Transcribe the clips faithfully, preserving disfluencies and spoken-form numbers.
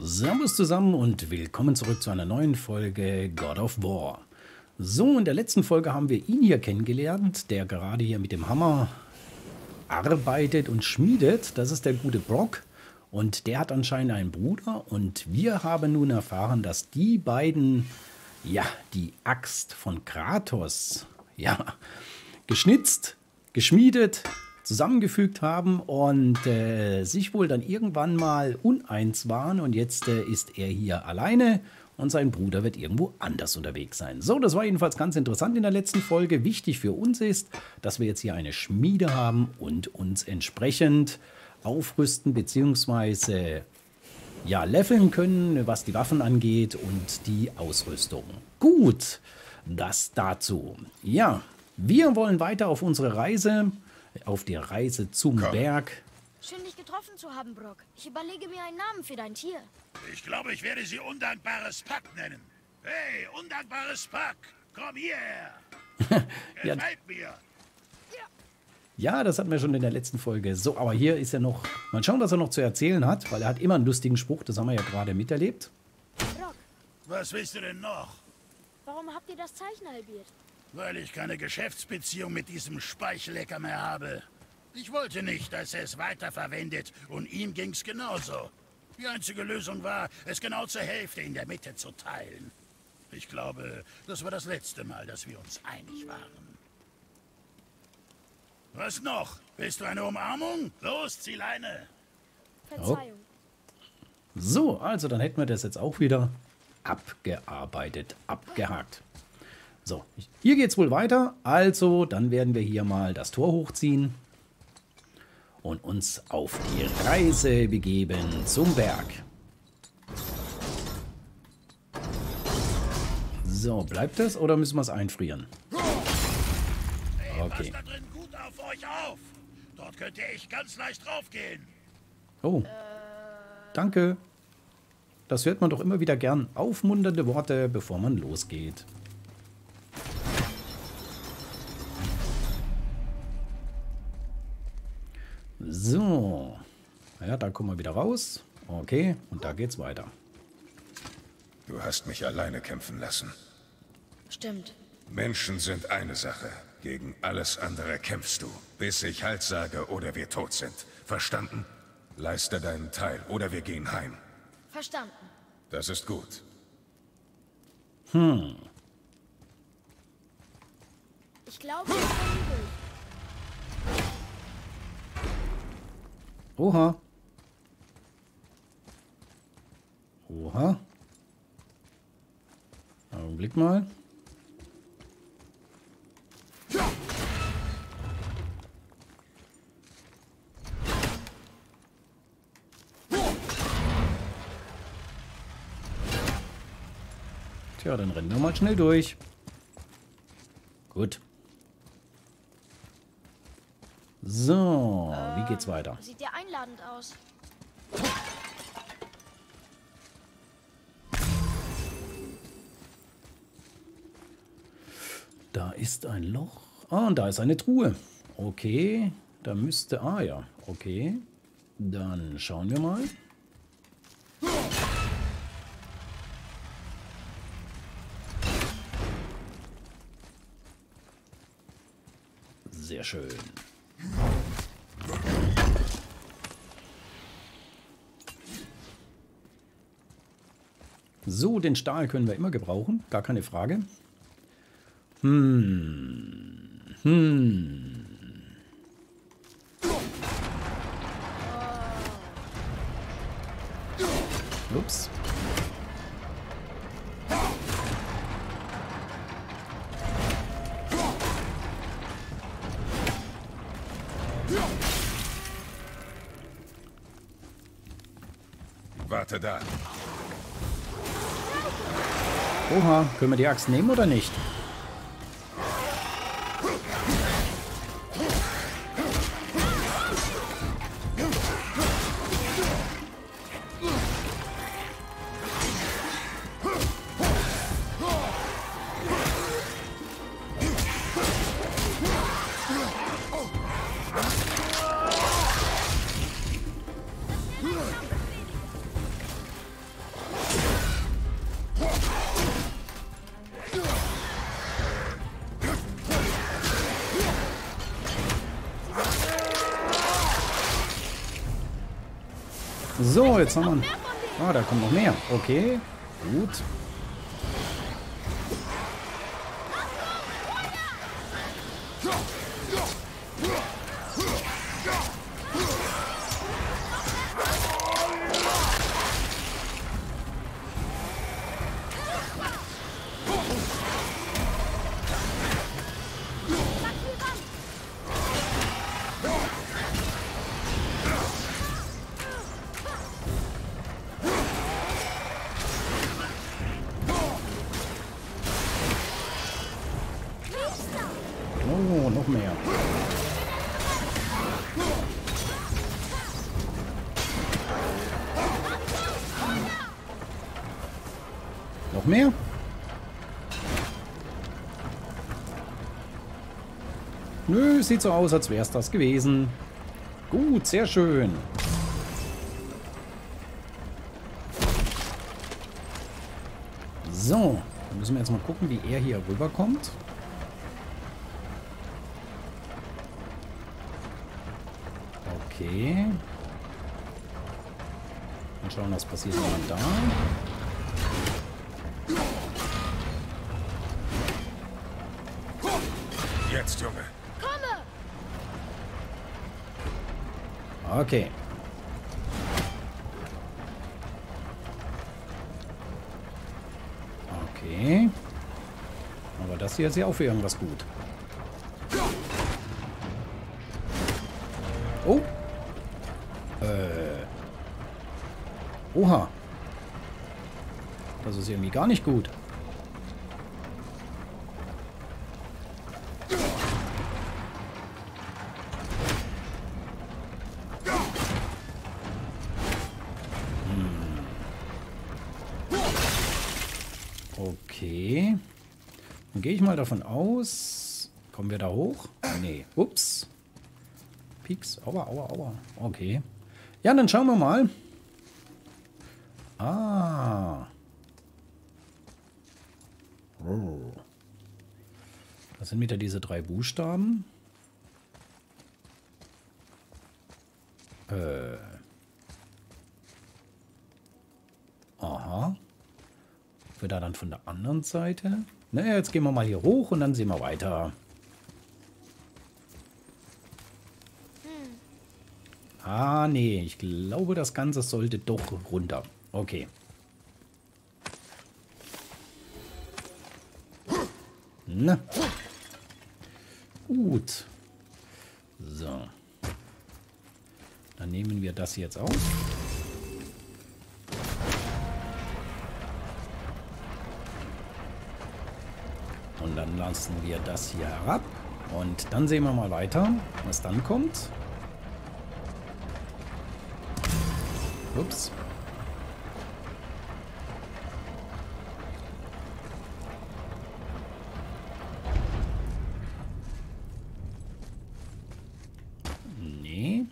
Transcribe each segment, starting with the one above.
Servus zusammen und willkommen zurück zu einer neuen Folge God of War. So, in der letzten Folge haben wir ihn hier kennengelernt, der gerade hier mit dem Hammer arbeitet und schmiedet. Das ist der gute Brok und der hat anscheinend einen Bruder und wir haben nun erfahren, dass die beiden, ja, die Axt von Kratos, ja, geschnitzt, geschmiedet, zusammengefügt haben und äh, sich wohl dann irgendwann mal uneins waren und jetzt äh, ist er hier alleine und sein Bruder wird irgendwo anders unterwegs sein. So, das war jedenfalls ganz interessant in der letzten Folge. Wichtig für uns ist, dass wir jetzt hier eine Schmiede haben und uns entsprechend aufrüsten bzw. ja, leveln können, was die Waffen angeht und die Ausrüstung. Gut, das dazu. Ja, wir wollen weiter auf unsere Reise, auf die Reise zum Komm. Berg. Schön, dich getroffen zu haben, Brok. Ich überlege mir einen Namen für dein Tier. Ich glaube, ich werde sie undankbares Pack nennen. Hey, undankbares Pack, komm hierher. Ja. Gefällt mir. Ja, das hatten wir schon in der letzten Folge. So, aber hier ist er noch. Mal schauen, was er noch zu erzählen hat, weil er hat immer einen lustigen Spruch. Das haben wir ja gerade miterlebt. Brok, Was willst du denn noch? warum habt ihr das Zeichen halbiert? Weil ich keine Geschäftsbeziehung mit diesem Speichelecker mehr habe. Ich wollte nicht, dass er es weiterverwendet und ihm ging's genauso. Die einzige Lösung war, es genau zur Hälfte in der Mitte zu teilen. Ich glaube, das war das letzte Mal, dass wir uns einig waren. Was noch? Willst du eine Umarmung? Los, zieh Leine. Verzeihung. So, also dann hätten wir das jetzt auch wieder abgearbeitet, abgehakt. So, hier geht's wohl weiter. Also, dann werden wir hier mal das Tor hochziehen und uns auf die Reise begeben zum Berg. So, bleibt das oder müssen wir es einfrieren? Hey, Okay. passt da drin gut auf euch auf. Dort könnte ich ganz leicht draufgehen. Oh, danke. Das hört man doch immer wieder gern. Aufmunternde Worte, bevor man losgeht. So. Ja, da kommen wir wieder raus. Okay, und da geht's weiter. Du hast mich alleine kämpfen lassen. Stimmt. Menschen sind eine Sache. Gegen alles andere kämpfst du, bis ich Halt sage oder wir tot sind. Verstanden? Leiste deinen Teil oder wir gehen heim. Verstanden. Das ist gut. Hm. Ich glaube, wir können durch. Oha. Oha. Augenblick mal. Tja, dann rennen wir mal schnell durch. Gut. So, wie geht's weiter? Sieht ja einladend aus. Da ist ein Loch. Ah, und da ist eine Truhe. Okay, da müsste... Ah ja, okay. Dann schauen wir mal. Sehr schön. So, den Stahl können wir immer gebrauchen. Gar keine Frage. Hm. Hm. Ups. Warte da. Oha, können wir die Axt nehmen oder nicht? So, jetzt haben wir... Ah, da kommt noch mehr. Okay, gut. Oh, noch mehr. Noch mehr? Nö, sieht so aus, als wäre es das gewesen. Gut, sehr schön. So, dann müssen wir jetzt mal gucken, wie er hier rüberkommt. Okay. Mal schauen, was passiert dann da. Jetzt, Junge. Okay. Okay. Aber das hier ist ja auch für irgendwas gut. Oh. Äh. Oha. Das ist irgendwie gar nicht gut. Okay. Dann gehe ich mal davon aus. Kommen wir da hoch? Nee. Ups. Pieks. Aua, aua, aua. Okay. Ja, dann schauen wir mal. Ah. Oh. Das sind wieder diese drei Buchstaben. Äh. Aha. Wird da dann von der anderen Seite? Naja, jetzt gehen wir mal hier hoch und dann sehen wir weiter. Ah, nee. Ich glaube, das Ganze sollte doch runter. Okay. Na. Gut. So. Dann nehmen wir das jetzt auf. Und dann lassen wir das hier herab. Und dann sehen wir mal weiter, was dann kommt. Ups. Nee.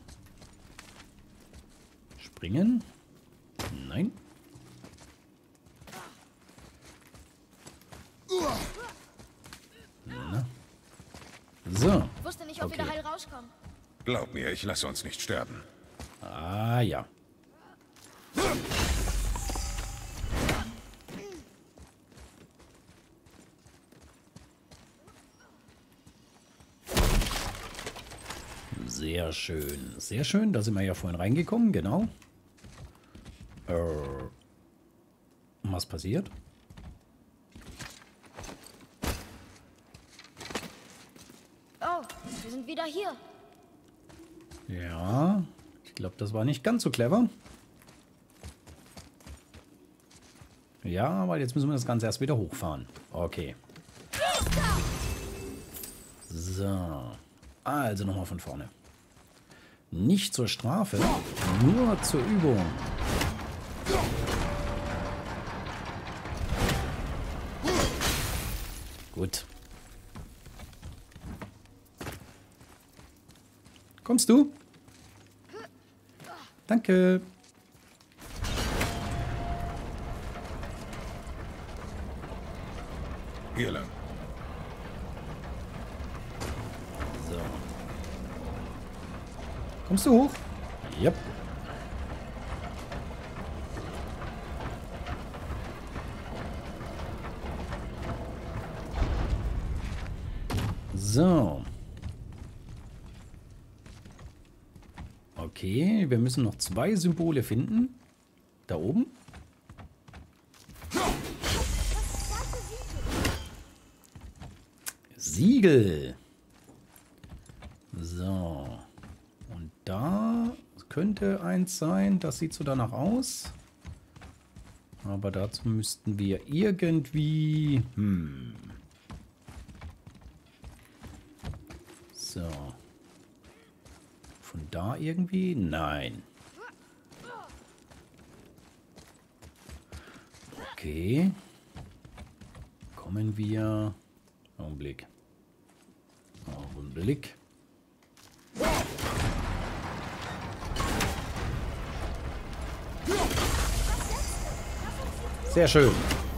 Springen. Nein. Na. So. Ich wusste nicht, ob Okay. wir da heil rauskommen. Glaub mir, ich lasse uns nicht sterben. Ah, ja. Sehr schön. Sehr schön. Da sind wir ja vorhin reingekommen, genau. Äh, was passiert? Oh, wir sind wieder hier. Ja, ich glaube, das war nicht ganz so clever. Ja, weil jetzt müssen wir das Ganze erst wieder hochfahren. Okay. So. Also nochmal von vorne. Nicht zur Strafe, nur zur Übung. Gut. Kommst du? Danke. Hier lang. So. Kommst du hoch? Yep. So. Okay, wir müssen noch zwei Symbole finden. Da oben. Siegel. So. Und da könnte eins sein. Das sieht so danach aus. Aber dazu müssten wir irgendwie... Hm. So. Von da irgendwie? Nein. Okay. Kommen wir... Augenblick. Augenblick. Sehr schön.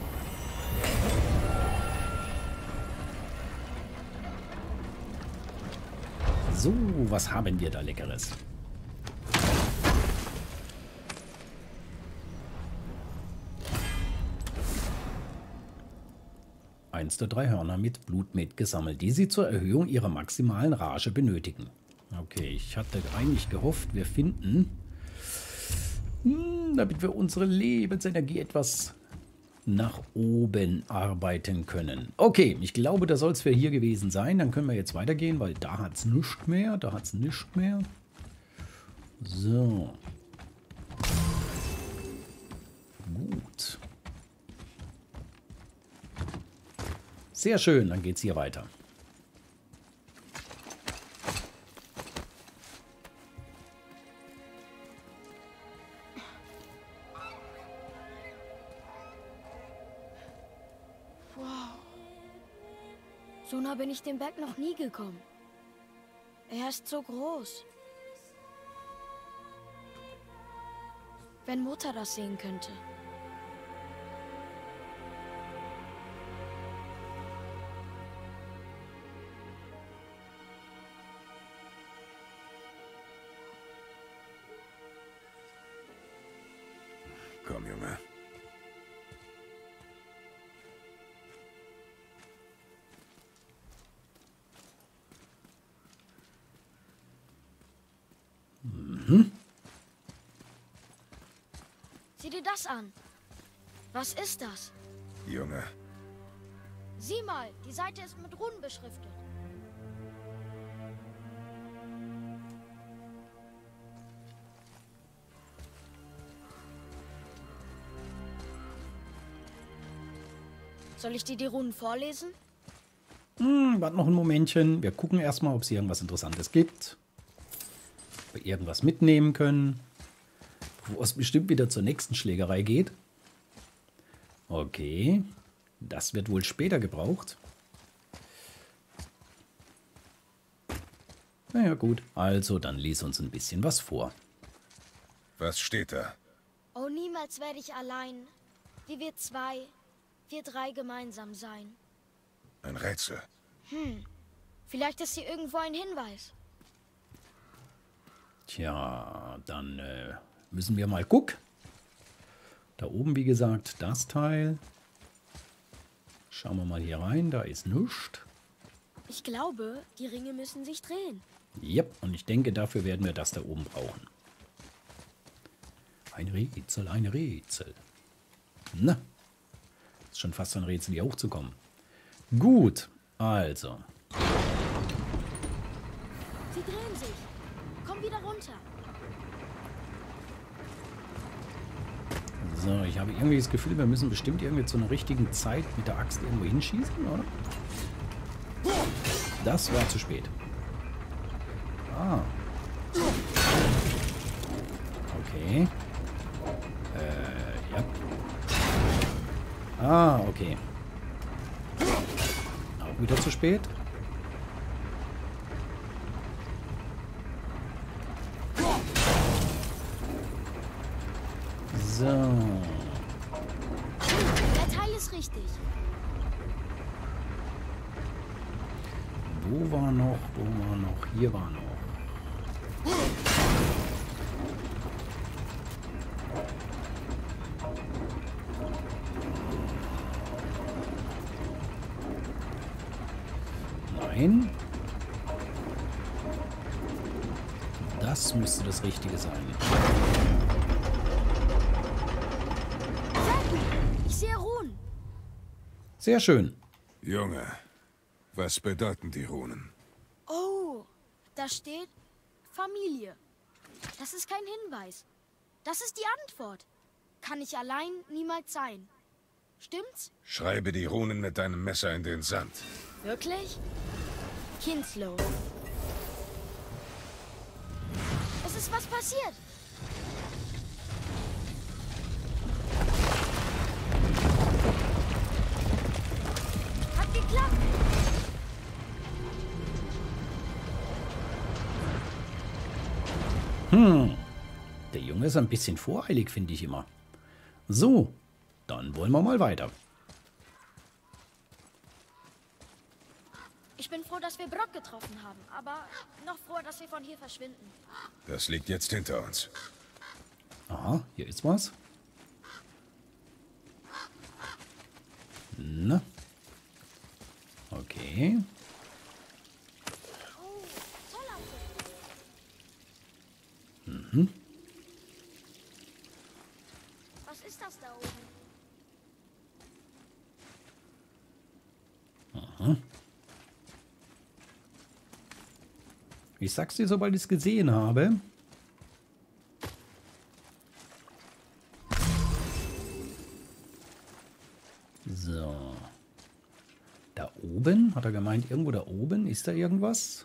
So, was haben wir da Leckeres? Eins der drei Hörner mit Blutmet gesammelt, die sie zur Erhöhung ihrer maximalen Rage benötigen. Okay, ich hatte eigentlich gehofft, wir finden, hm, damit wir unsere Lebensenergie etwas nach oben arbeiten können. Okay, ich glaube, da soll es für hier gewesen sein. Dann können wir jetzt weitergehen, weil da hat es nichts mehr. Da hat es nichts mehr. So. Gut. Sehr schön, dann geht es hier weiter. So nah bin ich den Berg noch nie gekommen. Er ist so groß. Wenn Mutter das sehen könnte. Komm, Junge. Mhm. Sieh dir das an. Was ist das? Junge. Sieh mal, die Seite ist mit Runen beschriftet. Soll ich dir die Runen vorlesen? Hm, warte noch ein Momentchen. Wir gucken erstmal, ob es hier irgendwas Interessantes gibt. Ob wir irgendwas mitnehmen können. Bevor es bestimmt wieder zur nächsten Schlägerei geht. Okay. Das wird wohl später gebraucht. Naja, gut. Also, dann lies uns ein bisschen was vor. Was steht da? Oh, niemals werde ich allein. Wie wir zwei, wir drei gemeinsam sein. Ein Rätsel. Hm. Vielleicht ist hier irgendwo ein Hinweis. Tja, dann äh, müssen wir mal gucken. Da oben, wie gesagt, das Teil. Schauen wir mal hier rein, da ist nichts. Ich glaube, die Ringe müssen sich drehen. Yep, und ich denke, dafür werden wir das da oben brauchen. Ein Rätsel, ein Rätsel. Na, ist schon fast ein Rätsel, hier hochzukommen. Gut, also. Sie drehen sich. Komm wieder runter. So, ich habe irgendwie das Gefühl, wir müssen bestimmt irgendwie zu einer richtigen Zeit mit der Axt irgendwo hinschießen, oder? Das war zu spät. Ah. Okay. Äh, ja. Ah, okay. Auch wieder zu spät. So. Der Teil ist richtig. Wo war noch? Wo war noch? Hier war noch. Nein. Das müsste das Richtige sein. Sehr gut. Ich sehe Runen. Sehr schön. Junge, was bedeuten die Runen? Oh, da steht Familie. Das ist kein Hinweis. Das ist die Antwort. Kann ich allein niemals sein. Stimmt's? Schreibe die Runen mit deinem Messer in den Sand. Wirklich? Kinslow. Es ist was passiert. Hat geklappt. Hm. Der Junge ist ein bisschen voreilig, finde ich immer. So, dann wollen wir mal weiter. Ich bin froh, dass wir Brock getroffen haben, aber noch froher, dass wir von hier verschwinden. Das liegt jetzt hinter uns. Aha, hier ist was. Na. Okay. Oh, Zollauto. Mhm. Was ist das da oben? Aha. Ich sag's dir, sobald ich es gesehen habe. So. Da oben? Hat er gemeint, irgendwo da oben? Ist da irgendwas?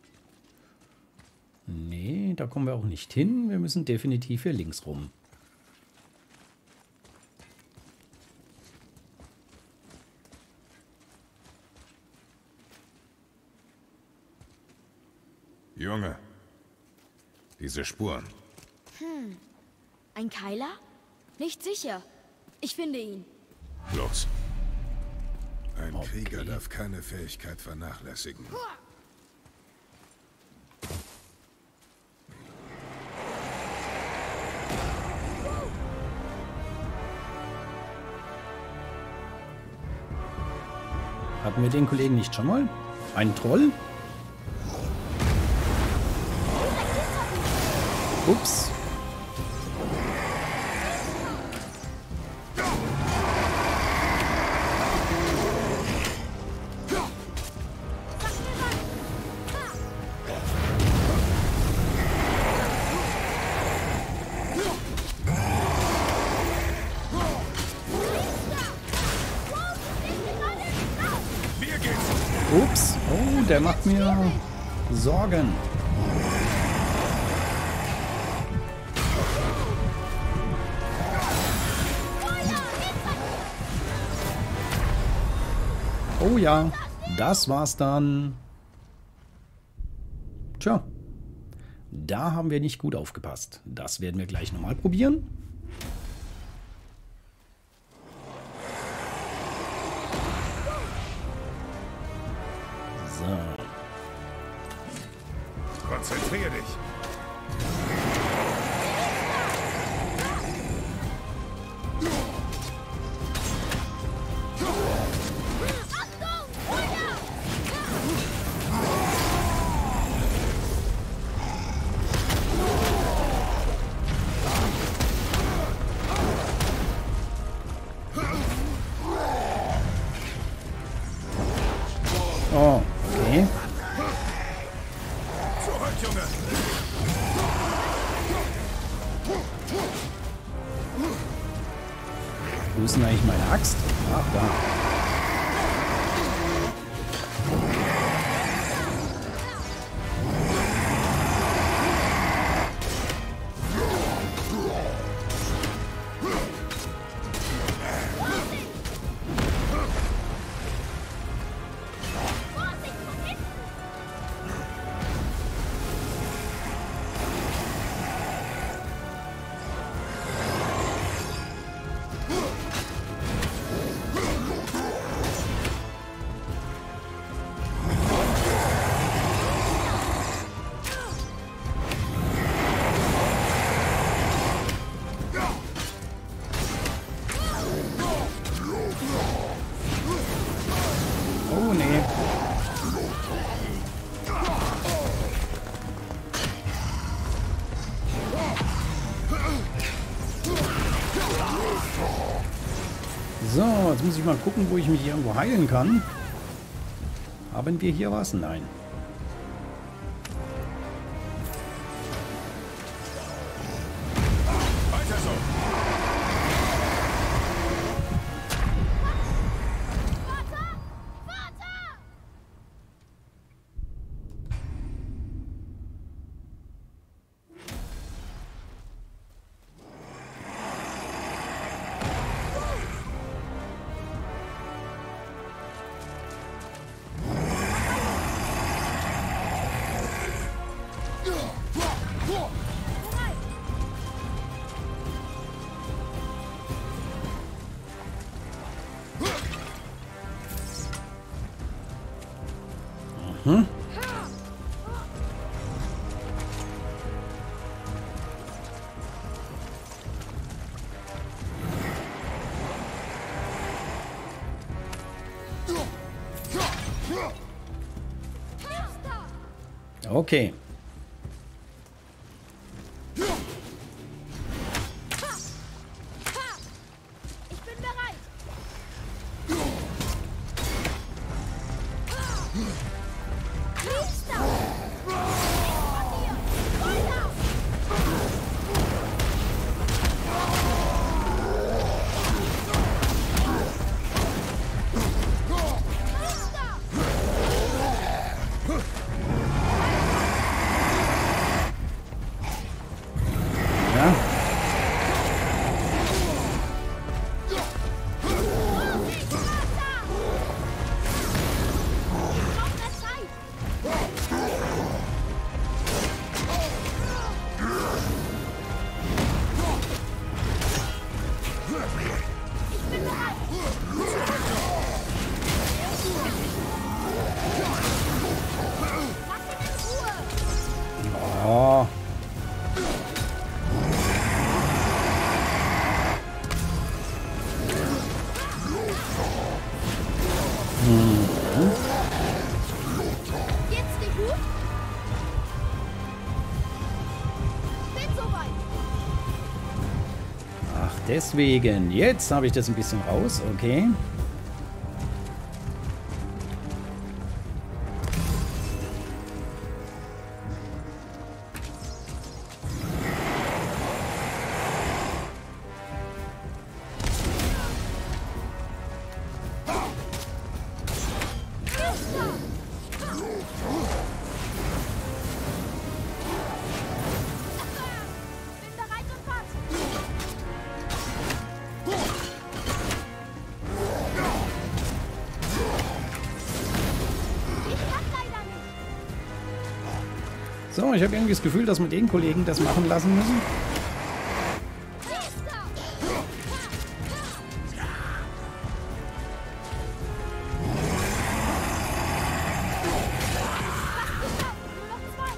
Nee, da kommen wir auch nicht hin. Wir müssen definitiv hier links rum. Junge, diese Spuren. Hm. Ein Keiler? Nicht sicher. Ich finde ihn. Los. Ein Okay. Krieger darf keine Fähigkeit vernachlässigen. Hatten wir den Kollegen nicht schon mal? Ein Troll? Ups. Ups. Oh, der macht mir Sorgen. Oh ja, das war's dann. Tja, da haben wir nicht gut aufgepasst. Das werden wir gleich nochmal probieren. So. Konzentrier dich. Oh, okay. Zurück, Junge. Wo ist denn eigentlich meine Axt? Ach, da. So, jetzt muss ich mal gucken, wo ich mich irgendwo heilen kann. Haben wir hier was? Nein. Weiter so. Vater! Vater! Bereit! Hm? Okay. Ich bin bereit. Priester! Von dir! Feuer! Priester! Ja. Oh. Geht's dir gut? Bin soweit. Ach, deswegen. Jetzt habe ich das ein bisschen raus. Okay. Bin bereit und warte. Ich kann leider nicht. So, ich habe irgendwie das Gefühl, dass wir den Kollegen das machen lassen müssen. Priester! Nur noch zwei.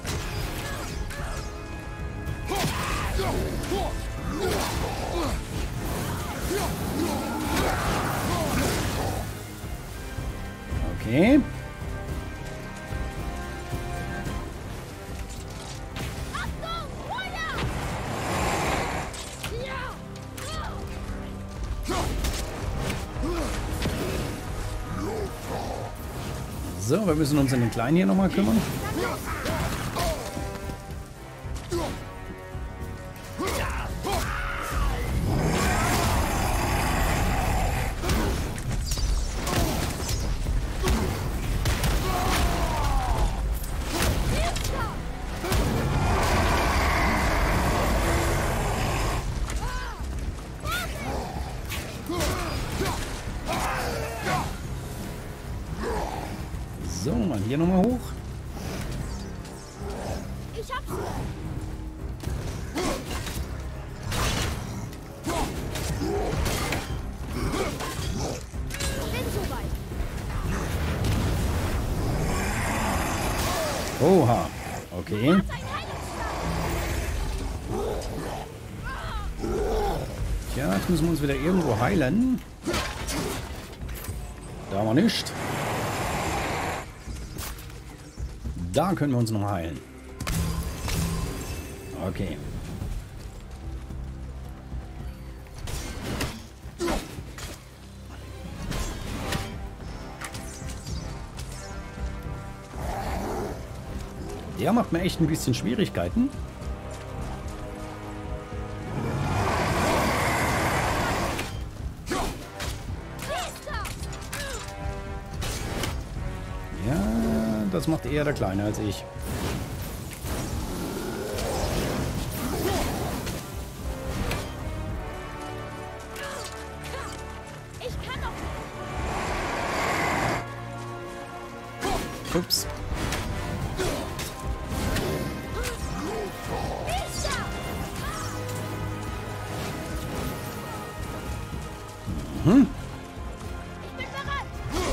Okay. Achtung! Feuer! Ja! So, wir müssen uns um den Kleinen hier nochmal kümmern. So, mal hier nochmal hoch. Ich hab's. Bin soweit. Oha. Okay. Ein Heilungsschlag. Tja, jetzt müssen wir uns wieder irgendwo heilen. Da haben wir nicht. Da können wir uns noch heilen. Okay. Der macht mir echt ein bisschen Schwierigkeiten. Ja, das macht eher der Kleine als ich. Ups. Mhm. Ich bin bereit.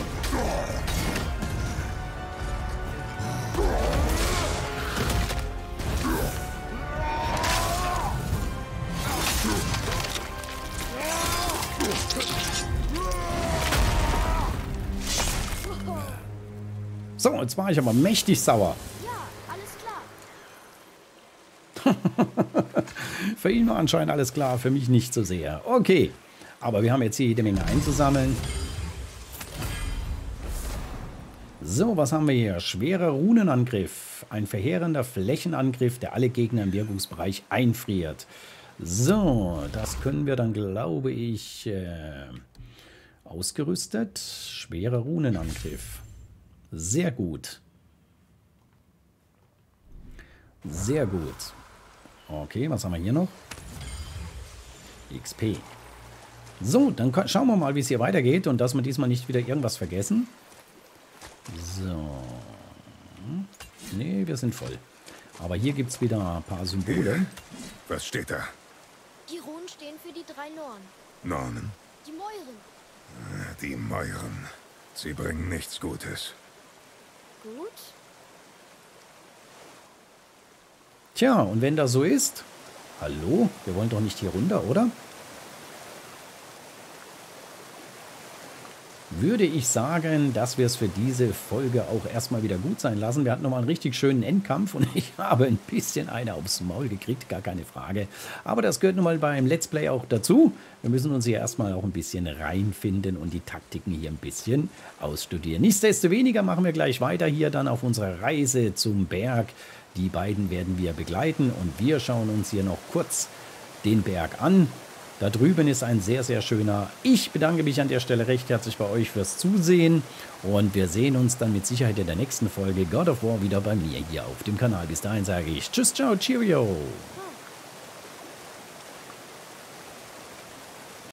So, jetzt war ich aber mächtig sauer. Ja, alles klar. Für ihn war anscheinend alles klar, für mich nicht so sehr. Okay, aber wir haben jetzt hier jede Menge einzusammeln. So, was haben wir hier? Schwerer Runenangriff. Ein verheerender Flächenangriff, der alle Gegner im Wirkungsbereich einfriert. So, das können wir dann, glaube ich, äh, ausgerüstet. Schwerer Runenangriff. Sehr gut. Sehr gut. Okay, was haben wir hier noch? X P. So, dann schauen wir mal, wie es hier weitergeht und dass wir diesmal nicht wieder irgendwas vergessen. So. Nee, wir sind voll. Aber hier gibt es wieder ein paar Symbole. Was steht da? Die Runen stehen für die drei Nornen. Nornen? Die Mäuren. Die Mäuren. Sie bringen nichts Gutes. Gut. Tja, und wenn das so ist... Hallo? Wir wollen doch nicht hier runter, oder? Würde ich sagen, dass wir es für diese Folge auch erstmal wieder gut sein lassen. Wir hatten nochmal einen richtig schönen Endkampf und ich habe ein bisschen eine aufs Maul gekriegt, gar keine Frage. Aber das gehört nun mal beim Let's Play auch dazu. Wir müssen uns hier erstmal auch ein bisschen reinfinden und die Taktiken hier ein bisschen ausstudieren. Nichtsdestoweniger machen wir gleich weiter hier dann auf unserer Reise zum Berg. Die beiden werden wir begleiten und wir schauen uns hier noch kurz den Berg an. Da drüben ist ein sehr, sehr schöner. Ich bedanke mich an der Stelle recht herzlich bei euch fürs Zusehen und wir sehen uns dann mit Sicherheit in der nächsten Folge God of War wieder bei mir hier auf dem Kanal. Bis dahin sage ich Tschüss, ciao, cheerio.